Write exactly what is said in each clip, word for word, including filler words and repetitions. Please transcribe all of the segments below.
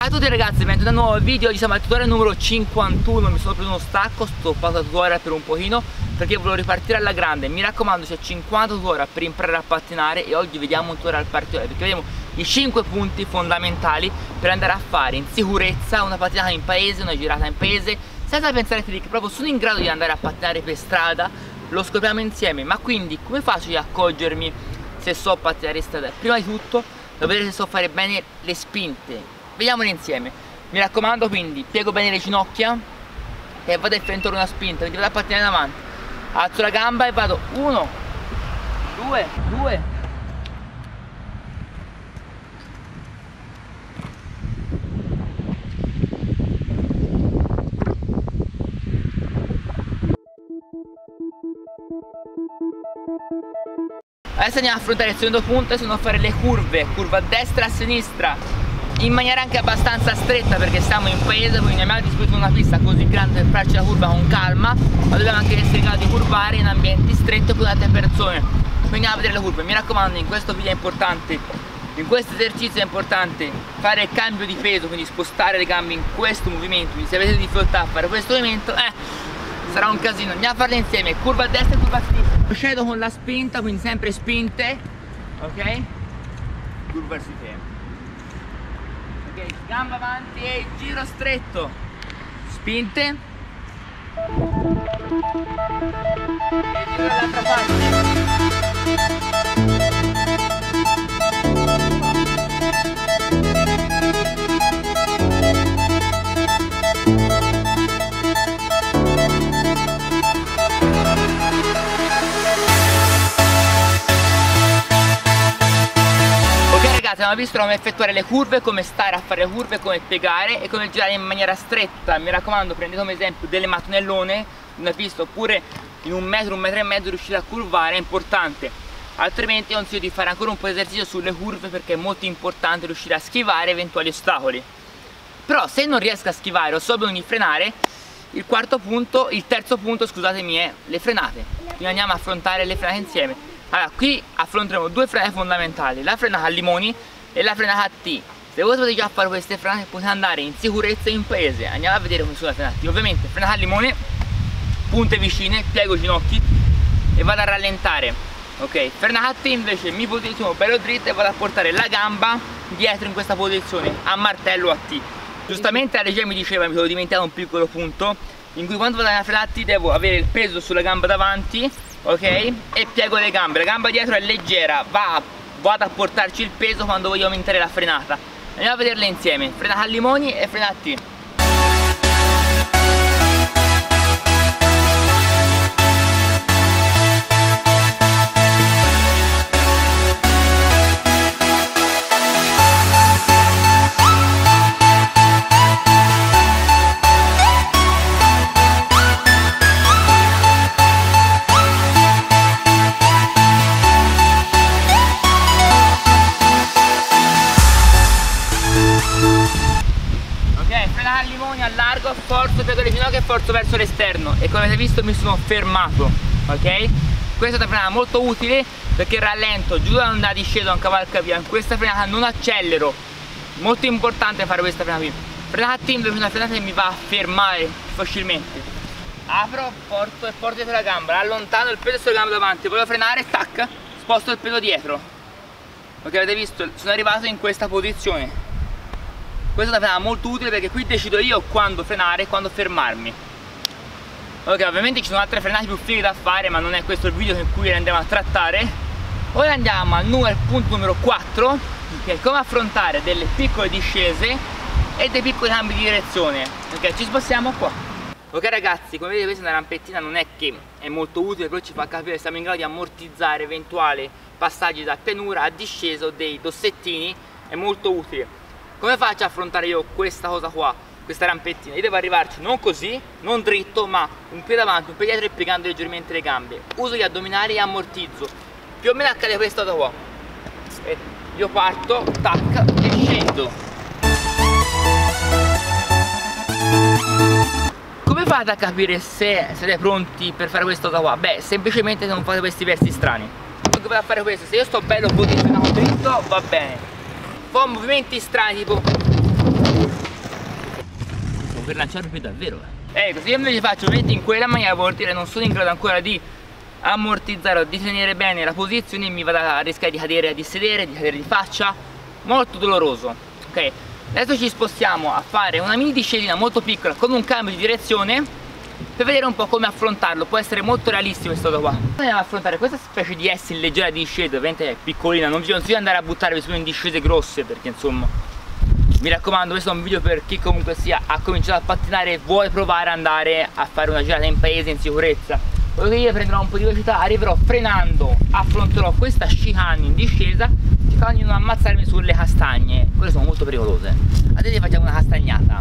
Ciao a tutti ragazzi, benvenuti da un nuovo video, diciamo al tutorial numero cinquantuno. Mi sono preso uno stacco, sto fatto tutorial per un pochino perché volevo ripartire alla grande. Mi raccomando, c'è cinquanta tutorial per imparare a pattinare e oggi vediamo un tutorial particolare perché vediamo i cinque punti fondamentali per andare a fare in sicurezza una pattinata in paese, una girata in paese, senza pensare che proprio sono in grado di andare a pattinare per strada. Lo scopriamo insieme. Ma quindi come faccio ad accorgermi se so pattinare in strada? Prima di tutto devo vedere se so fare bene le spinte. Vediamole insieme. Mi raccomando, quindi piego bene le ginocchia e vado a effettuare una spinta, quindi vado a pattinare in avanti, alzo la gamba e vado uno, due, due, adesso andiamo a affrontare il secondo punto e sono a fare le curve, curva a destra e a sinistra in maniera anche abbastanza stretta perché siamo in paese, quindi abbiamo a disposizione una pista così grande per farci la curva con calma, ma dobbiamo anche essere in grado di curvare in ambienti stretti con altre persone. Quindi andiamo a vedere le curve. Mi raccomando, in questo video è importante, in questo esercizio è importante fare il cambio di peso, quindi spostare le gambe in questo movimento. Quindi se avete difficoltà a fare questo movimento, eh, sarà un casino. Andiamo a farle insieme, curva a destra e curva a sinistra. Procedo con la spinta, quindi sempre spinte, ok? Curva verso il tempo. Ok, gamba avanti e giro stretto, spinte e giro dall'altra parte. Abbiamo visto come effettuare le curve, come stare a fare le curve, come piegare e come girare in maniera stretta. Mi raccomando, prendete come esempio delle mattonellone, una pista, oppure in un metro, un metro e mezzo riuscite a curvare, è importante. Altrimenti consiglio di fare ancora un po' di esercizio sulle curve perché è molto importante riuscire a schivare eventuali ostacoli. Però se non riesco a schivare o so bisogno di frenare, il quarto punto, il terzo punto scusatemi, è le frenate. Quindi andiamo a affrontare le frenate insieme. Allora, qui affronteremo due frenate fondamentali, la frenata a limoni e la frenata a T. Se voi potete già fare queste frenate potete andare in sicurezza in paese. Andiamo a vedere come sono le frenate a T. Ovviamente frenata a limone, punte vicine, piego i ginocchi e vado a rallentare. Ok, frenata a T invece mi posiziono bello dritto e vado a portare la gamba dietro in questa posizione, a martello a T. Giustamente la regia mi diceva, mi sono dimenticato un piccolo punto, in cui quando vado a frenata a T devo avere il peso sulla gamba davanti, ok? E piego le gambe, la gamba dietro è leggera, va, vado a portarci il peso quando voglio aumentare la frenata. Andiamo a vederle insieme, frenata a limoni e frenata a T. Frenata a limoni, allargo, forzo, piego le ginocchia e forzo verso l'esterno e come avete visto mi sono fermato, ok? Questa è una frenata molto utile perché rallento, giù da una discesa, un cavalcavia, in questa frenata non accelero, molto importante fare questa frenata qui. Frenata a T invece è una frenata che mi va a fermare facilmente. Apro, porto e porto dietro la gamba, allontano il peso sulle gambe davanti, voglio frenare, tac, sposto il peso dietro. Ok, avete visto? Sono arrivato in questa posizione. Questa è una frenata molto utile perché qui decido io quando frenare e quando fermarmi. Ok, ovviamente ci sono altre frenate più fighe da fare, ma non è questo il video in cui le andiamo a trattare. Ora andiamo al numero, punto numero quattro, che è come affrontare delle piccole discese e dei piccoli cambi di direzione. Ok, ci spostiamo qua. Ok ragazzi, come vedete questa è una rampettina, non è che è molto utile, però ci fa capire che siamo in grado di ammortizzare eventuali passaggi da pianura a discesa o dei dossettini, è molto utile. Come faccio a affrontare io questa cosa qua, questa rampettina? Io devo arrivarci non così, non dritto, ma un piede avanti, un piede dietro e piegando leggermente le gambe. Uso gli addominali e ammortizzo. Più o meno accade questa cosa qua. E io parto, tac, e scendo. Come fate a capire se siete pronti per fare questa cosa qua? Beh, semplicemente se non fate questi versi strani. Come fate a fare questo? Se io sto bello posizionato dritto, va bene. Fa movimenti strani tipo per lanciarmi più davvero. Ecco, se io invece faccio ovviamente in quella maniera vuol dire non sono in grado ancora di ammortizzare o di tenere bene la posizione e mi vado a rischiare di cadere di sedere, di cadere di faccia, molto doloroso. Ok, adesso ci spostiamo a fare una mini discesa molto piccola con un cambio di direzione per vedere un po' come affrontarlo. Può essere molto realistico questo qua. Andiamo ad affrontare questa specie di S in leggera discesa, ovviamente è piccolina, non vi consiglio di andare a buttarvi su in discese grosse perché insomma, mi raccomando, questo è un video per chi comunque sia ha cominciato a pattinare e vuole provare ad andare a fare una girata in paese in sicurezza. Quello che io prenderò un po' di velocità, arriverò frenando, affronterò questa chicane in discesa cercando di non ammazzarmi sulle castagne, quelle sono molto pericolose. Adesso facciamo una castagnata.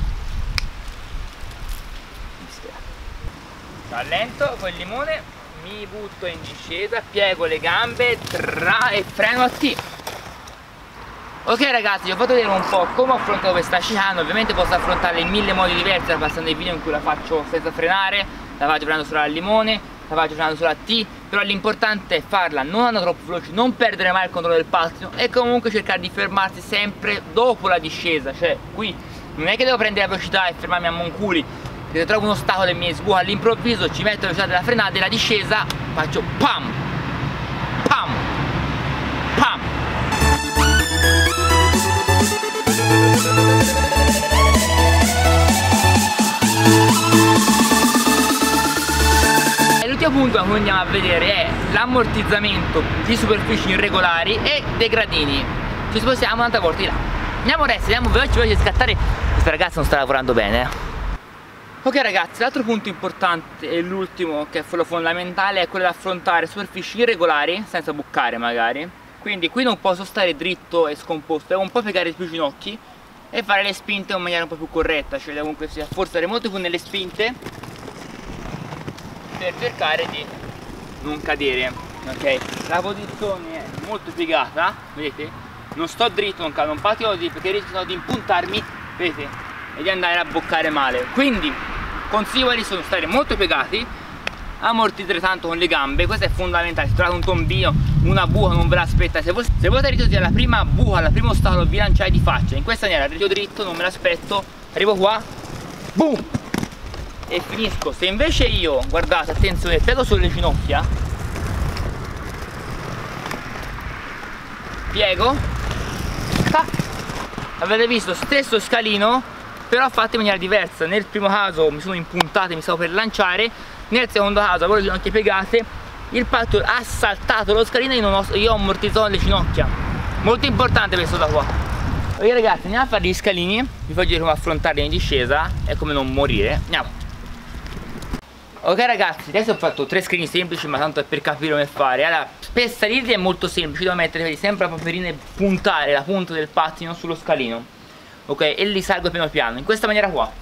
Rallento con il limone, mi butto in discesa, piego le gambe tra e freno a T. Ok ragazzi, vi ho fatto vedere un po' come ho affrontato questa chicane. Ovviamente posso affrontarla in mille modi diversi, passando dei video in cui la faccio senza frenare, la faccio frenando solo al limone, la faccio frenando solo a T, però l'importante è farla non andare troppo veloci, non perdere mai il controllo del pattino e comunque cercare di fermarsi sempre dopo la discesa. Cioè qui non è che devo prendere la velocità e fermarmi a monculi, se trovo un ostacolo e mi sbuca all'improvviso ci metto la velocità della frenata e la discesa faccio pam pam pam. L'ultimo punto che andiamo a vedere è l'ammortizzamento di superfici irregolari e dei gradini. Ci spostiamo un'altra volta di là. Andiamo adesso, andiamo veloci veloci a scattare. Questa ragazza non sta lavorando bene. Ok ragazzi, l'altro punto importante e l'ultimo, che è quello fondamentale, è quello di affrontare superfici irregolari senza bucare magari. Quindi qui non posso stare dritto e scomposto, devo un po' piegare i più ginocchi e fare le spinte in maniera un po' più corretta, cioè devo comunque forzare molto più nelle spinte per cercare di non cadere. Ok, la posizione è molto piegata, vedete? Non sto dritto, non cado, non patto così perché rischio di impuntarmi, vedete? E di andare a boccare male. Quindi consiglio di stare molto piegati, ammortizzare tanto con le gambe, questo è fondamentale. Se trovate un tombino, una buca, non ve l'aspetta. Se voi, se voi state dritto, alla prima buca, alla prima ostacolo vi lanciate di faccia. In questa maniera, dritto dritto, non me l'aspetto, arrivo qua, boom, e finisco. Se invece io, guardate, attenzione, piego sulle ginocchia, piego, tac, avete visto, stesso scalino, però fatto in maniera diversa. Nel primo caso mi sono impuntato e mi stavo per lanciare, nel secondo caso avevo le ginocchia piegate, il patto ha saltato lo scalino e io, non ho, io ho ammortizzato le ginocchia. Molto importante questo da qua. Ok ragazzi, andiamo a fare gli scalini, vi faccio vedere come affrontarli in discesa e come non morire. Andiamo. Ok ragazzi, adesso ho fatto tre scalini semplici, ma tanto è per capire come fare. Allora, per salirli è molto semplice, devo mettere sempre la paperina e puntare la punta del pattino sullo scalino. Ok, e li salgo piano piano, in questa maniera qua.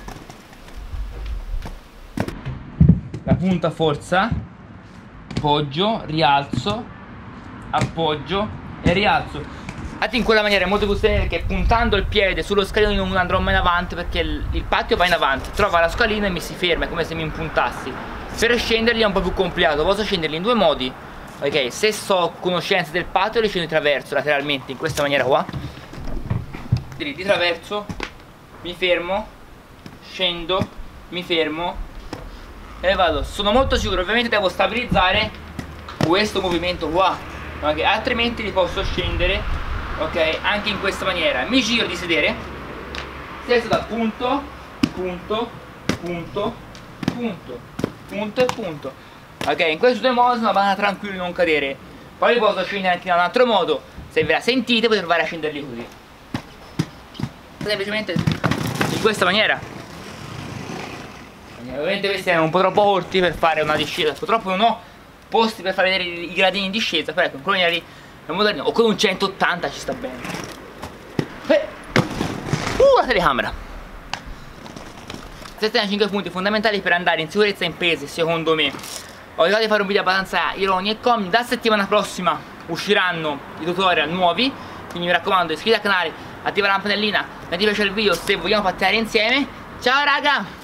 La punta forza, appoggio, rialzo, appoggio e rialzo. Infatti in quella maniera è molto più semplice, perché puntando il piede sullo scalino non andrò mai in avanti, perché il, il pattino va in avanti, trova la scalino e mi si ferma, è come se mi impuntassi. Per scenderli è un po' più complicato, posso scenderli in due modi. Ok, se so a conoscenza del pattino li scendo di traverso, lateralmente, in questa maniera qua. Di traverso, mi fermo, scendo, mi fermo e vado. Sono molto sicuro, ovviamente devo stabilizzare questo movimento qua, okay? Altrimenti li posso scendere, ok, anche in questa maniera. Mi giro di sedere, stesso da punto, punto, punto, punto, punto e punto. Ok, in questi due modi sono abbastanza tranquillo di non cadere. Poi li posso scendere anche in un altro modo, se ve la sentite potete provare a scenderli così, semplicemente in questa maniera. Ovviamente questi erano un po' troppo corti per fare una discesa, purtroppo non ho posti per far vedere i gradini in discesa, però ecco, con quella maniera lì o con un centottanta ci sta bene. E... Uh, la telecamera. Questi sono cinque punti fondamentali per andare in sicurezza in paese, secondo me. Ho cercato di fare un video abbastanza ironico e comico. Da settimana prossima usciranno i tutorial nuovi, quindi mi raccomando iscrivetevi al canale, attiva la campanellina, mettete piace al video se vogliamo pattinare insieme. Ciao raga!